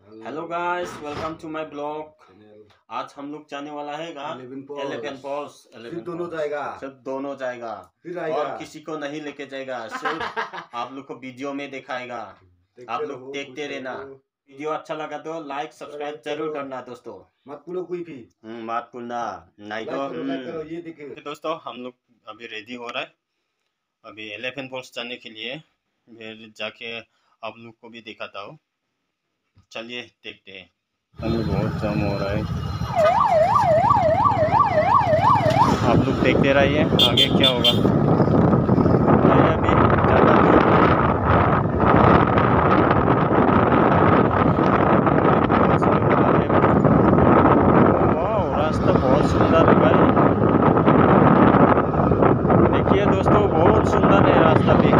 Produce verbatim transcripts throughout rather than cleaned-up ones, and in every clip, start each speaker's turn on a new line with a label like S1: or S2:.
S1: Hello guys, welcome to my blog. आज हम लोग जाने वाला है एलिफेंट फॉल्स।
S2: सिर्फ दोनों जाएगा
S1: सिर्फ दोनों जाएगा और किसी को नहीं लेके जाएगा। सिर्फ आप लोग को वीडियो में दिखाएगा। आप लोग देखते रहना। वीडियो अच्छा लगा तो लाइक सब्सक्राइब जरूर करना दोस्तों।
S2: मत भूलो कोई भी
S1: मत भूलना, नहीं तो
S2: करो, लाइक करो। ये देखिए
S1: दोस्तों, हम लोग अभी रेडी हो रहा है अभी एलिफेंट फॉल्स जाने के लिए। फिर जाके आप लोग को भी दिखाता हूँ। चलिए देखते हैं। अभी बहुत जाम हो रहा है, आप लोग देखते रहिए आगे क्या होगा। अभी ज़्यादा वाह, रास्ता बहुत सुंदर है भाई। देखिए दोस्तों, बहुत सुंदर है रास्ता भी।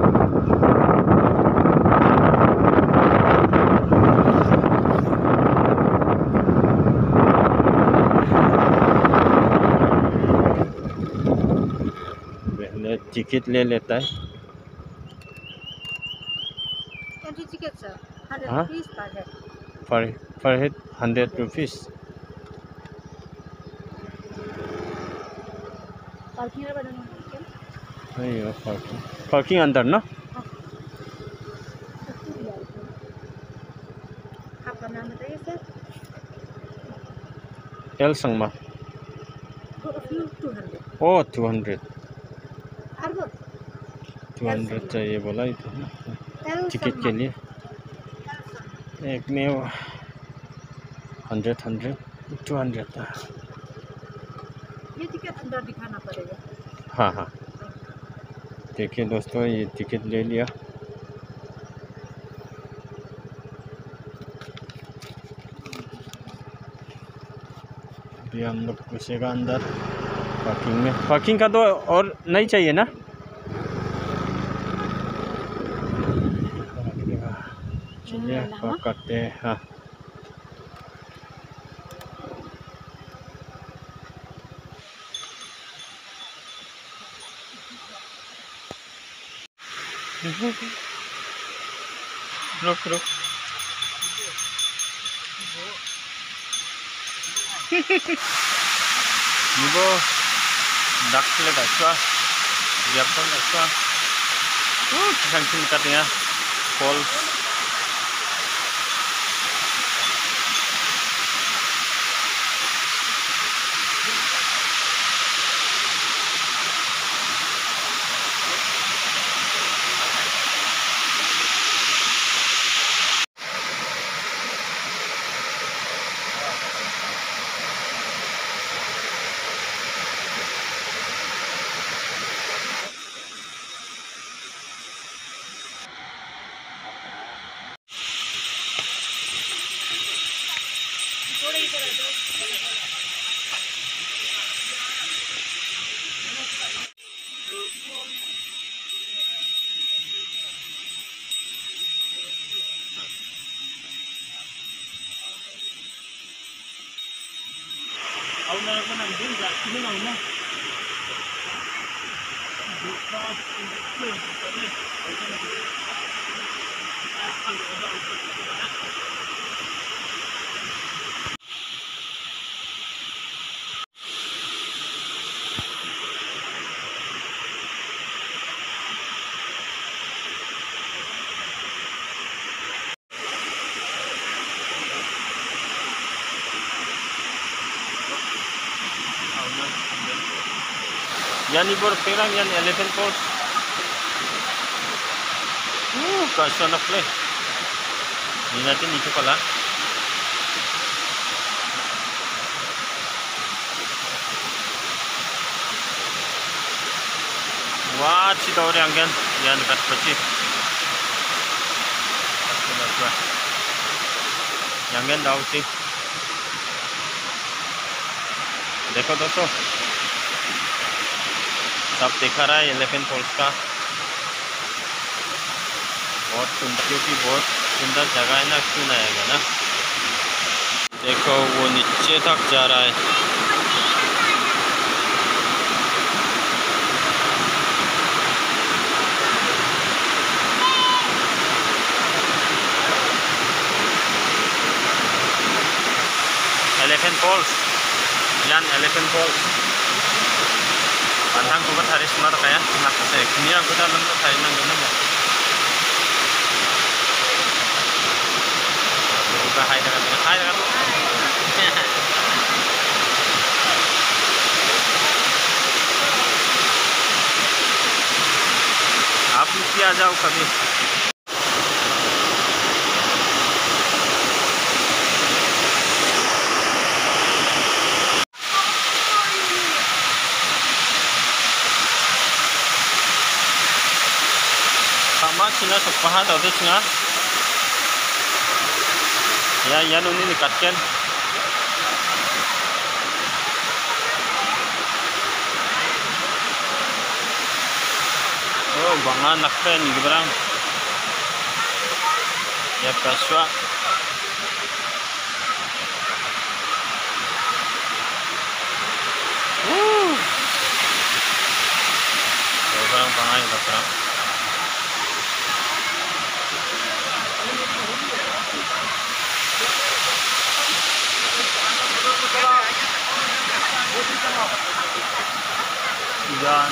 S1: टिकट ले लेता है। हाँ, पर पर हेड हंड्रेड रुपीज़। अयो पार्किंग पार्किंग अंदर ना।
S3: आपका नाम बताइए सर।
S1: एल संगमा। ओ टू हंड्रेड टू हंड्रेड चाहिए बोला इधर टिकट के लिए। एक में हंड्रेड हंड्रेड टू हंड्रेड था।
S3: ये टिकट अंदर दिखाना पड़ेगा।
S1: हाँ हाँ, देखिए दोस्तों, ये टिकट ले लिया। अभी हम लोग घुसेगा अंदर पार्किंग में। पार्किंग का तो और नहीं चाहिए ना। चलिए पार्क करते हैं। हाँ, रुक रुक 이거 낚시를 갈까? 미약간 갈까? 어, 기상팀 같으냐? 볼. Ông này có nằm dưới dạng như thế nào không? Yan ibor perang yan elephant falls. Uh, kasya na pala. Hindi natin dito pala. Wah, si Tauri anggan. Yan dekat peci. Anggan daw si. देखो दोस्तों, सब दिखा रहा है elephant false का। बहुत सुंदर, क्योंकि बहुत सुंदर जगह है ना, क्यों ना आएगा ना। देखो वो नीचे तक जा रहा है। elephant falls. Yan elephant falls. Bantang ko ba taris na kaya? Nakase kini ang dalam na tayo nang ganun mo. Buka hai dengan hai dengan. आप भी आ जाओ कभी। sama Cina sepaha atau Cina ya ya ini dikatkan oh bangan nakpen gitu barang ya paswa uh barang bangan itu barang Yan,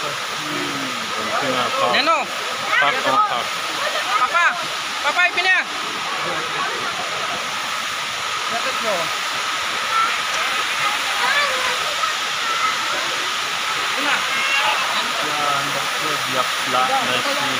S4: Neno,
S1: Pak, Pak.
S4: Papa, Papa ipinnya. Dapat bro. Una.
S1: Yan, bakit biak lah nasi.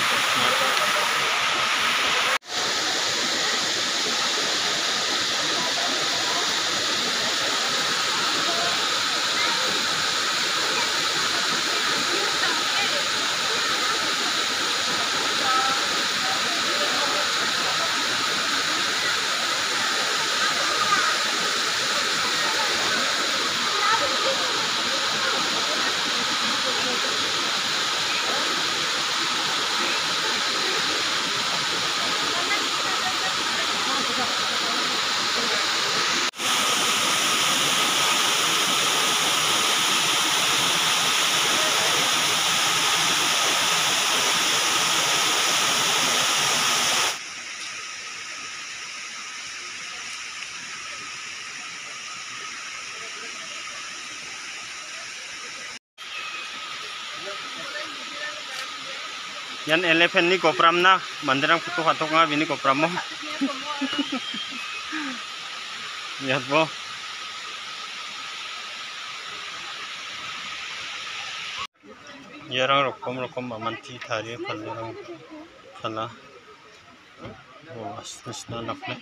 S1: Yan elephant ni kopram na mandirang putu hatok nga bini kopram mo. Lihat po. Yarang rokom rokom mamanti thari phalirang phala. Oh asnis na nakle.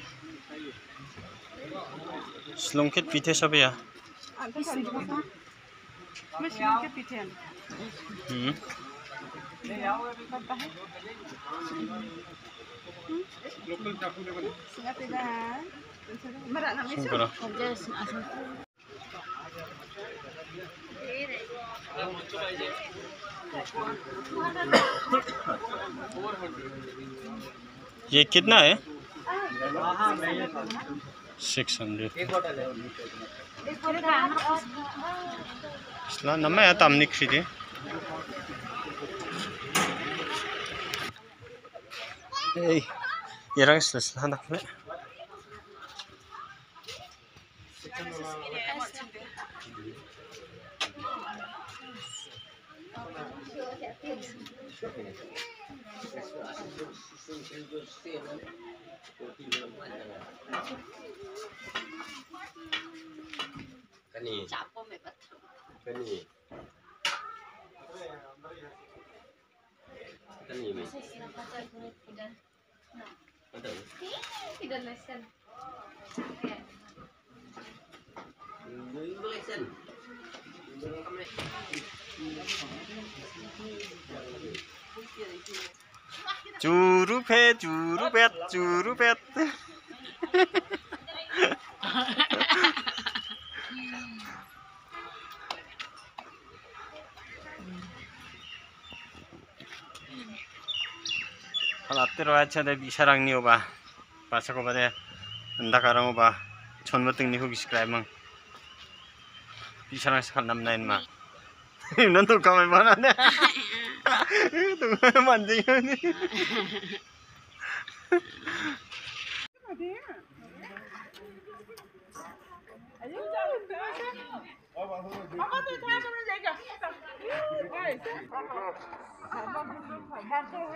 S1: Slongket pite sabe ya. Hmm. Sungguh. ये कितना है? Six hundred इसला नम्मा या तामनी खरीदे eh yarang selesai anak le
S5: Kani.
S3: Capo may ba't?
S5: Kani. Kani may. Ada.
S3: Tidak lesson.
S5: Lesson.
S1: Juru pet, juru pet, juru pet. Kalau terus aja ada bisa orang ni ubah, pasal kau pada hendak orang ubah, contoh tinggi hukum sekarang mang, bisa orang sekarang enam nine mah, nanti kau mana nih, tuh mancing ni.
S3: Mama tôi tha cho nó vậy kìa. Ơi. Mama tôi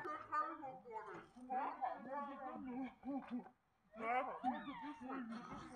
S3: ha.